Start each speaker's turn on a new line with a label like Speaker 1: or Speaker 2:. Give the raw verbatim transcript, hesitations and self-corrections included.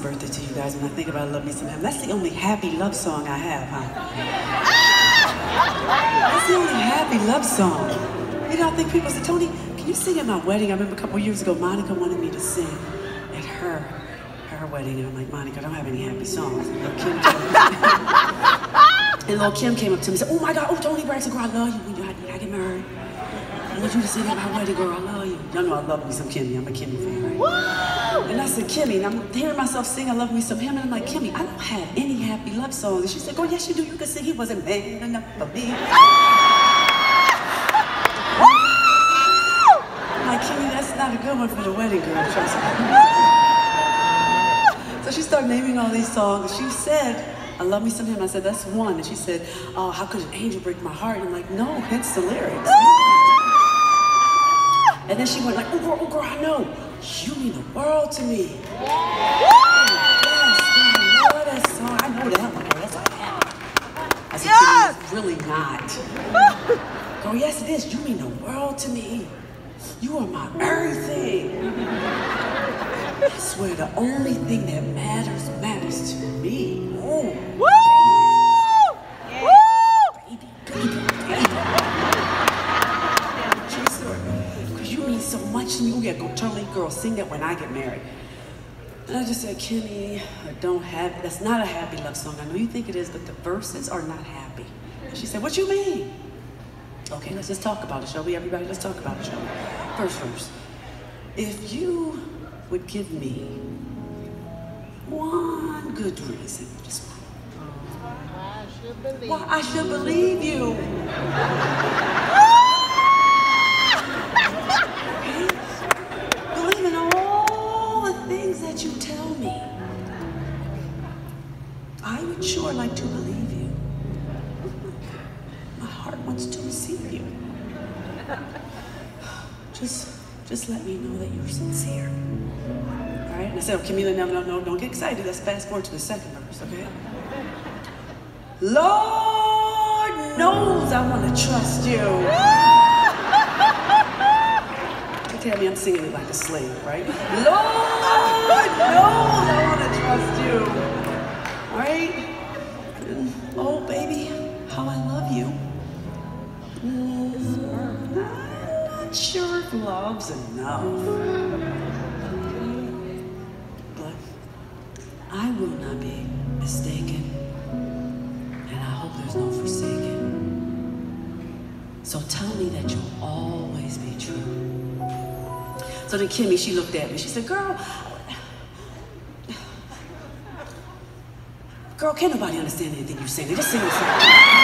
Speaker 1: birthday to you guys. When I think about Love Me Some Him, that's the only happy love song I have, huh? That's the only happy love song. You know, I think people say, Tony, can you sing at my wedding? I remember a couple years ago, Monica wanted me to sing at her, her wedding. And I'm like, Monica, I don't have any happy songs. And little Kim told me. And little Kim came up to me and said, oh my God, oh, Toni Braxton, girl, I love you when, you, when I get married. I want you to sing at my wedding, girl, I love you. Y'all know I love me some Kimmy. I'm a Kimmy fan, right? Woo! And I said, Kimmy, and I'm hearing myself sing, I love me some him, and I'm like, Kimmy, I don't have any happy love songs. And she said, oh, yes, you do. You can sing. He wasn't man enough for me. I'm like, Kimmy, that's not a good one for the wedding, girl. Trust me. So she started naming all these songs. She said, I love me some him. I said, that's one. And she said, oh, how could an angel break my heart? And I'm like, no, hence the lyrics. And then she went like, oh girl, oh girl, I know. You mean the world to me. Yes, I know that song. I know that one. That's what I have. I said, yes! It's really not. Girl, yes it is. You mean the world to me. You are my everything. I swear the only thing that matters, matters to me. Oh. Woo! Yeah. Woo! Baby, baby, baby. So much to me. Oh yeah, go totally girl, sing that when I get married. And I just said, Kimmy, I don't have, that's not a happy love song. I know you think it is, but the verses are not happy. And she said, what you mean? Okay, let's just talk about it, shall we, everybody? Let's talk about it, shall we? First verse. If you would give me one good reason, just one. I should believe Why I should believe you. That you tell me, I would sure like to believe you. My heart wants to receive you. Just, just let me know that you're sincere. All right? And I said, oh, Camila, no, no, no, don't get excited. Let's fast forward to the second verse, okay? Lord knows I want to trust you. Tell me I'm singing it like a slave, right? Lord knows I want to trust you. All right? And, oh, baby, how I love you. Mm, I'm not sure if love's enough. But I will not be mistaken. And I hope there's no forsaken. So tell me that you'll always be true. So then Kimmy, she looked at me. She said, girl, girl, can't nobody understand anything you're saying. They just sing the song.